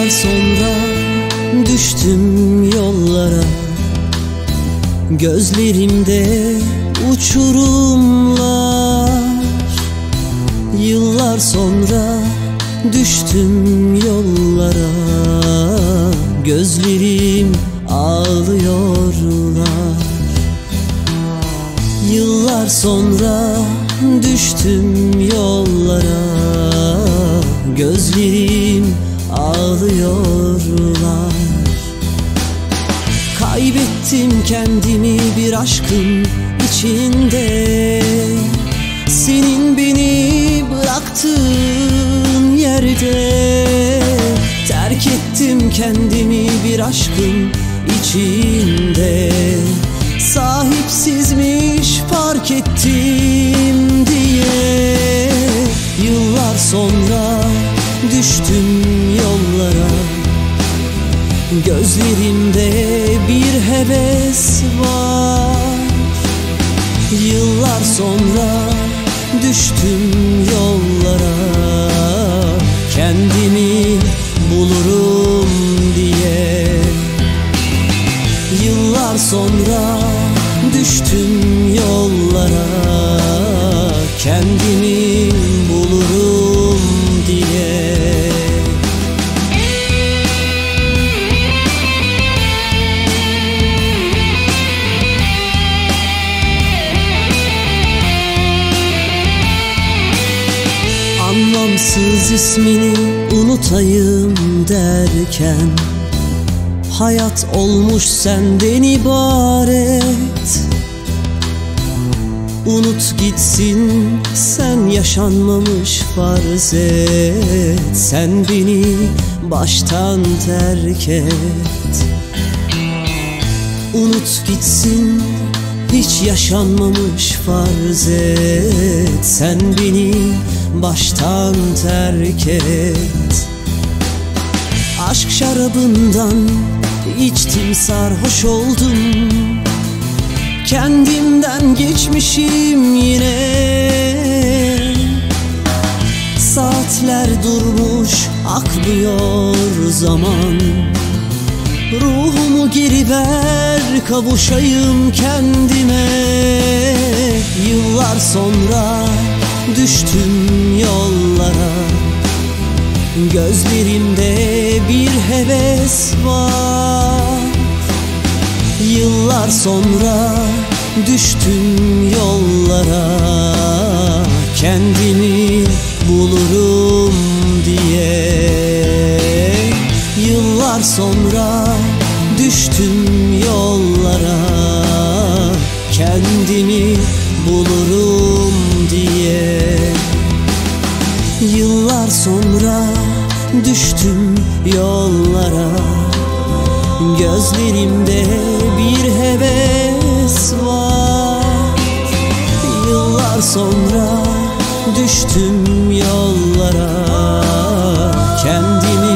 Yıllar sonra düştüm yollara, gözlerimde uçurumlar. Yıllar sonra düştüm yollara, gözlerim ağlıyorlar. Yıllar sonra düştüm yollara, gözlerim ağlıyorlar. Kaybettim kendimi bir aşkın içinde, senin beni bıraktığın yerde. Terk ettim kendimi bir aşkın içinde, sahipsizmiş fark ettim diye. Yıllar sonra düştüm yollara, gözlerimde bir heves var. Yıllar sonra düştüm yollara, kendimi bulurum diye. Yıllar sonra düştüm yollara, kendimi bulurum diye. Anlamsız ismini unutayım derken, hayat olmuş senden ibaret. Unut gitsin, sen yaşanmamış farz et. Sen beni baştan terk et. Unut gitsin, hiç yaşanmamış farz et. Sen beni baştan terk et. Aşk şarabından içtim, sarhoş oldum. Kendimden geçmişim yine. Saatler durmuş, akmıyor zaman. Ruhumu geri ver, kavuşayım kendime. Yıllar sonra düştüm yollara, gözlerimde bir heves var. Yıllar sonra düştüm yollara, kendimi bulurum diye. Yıllar sonra düştüm yollara, kendimi bulurum diye. Yıllar sonra düştüm yollara, gözlerimde bir heves var. Yıllar sonra düştüm yollara, kendimi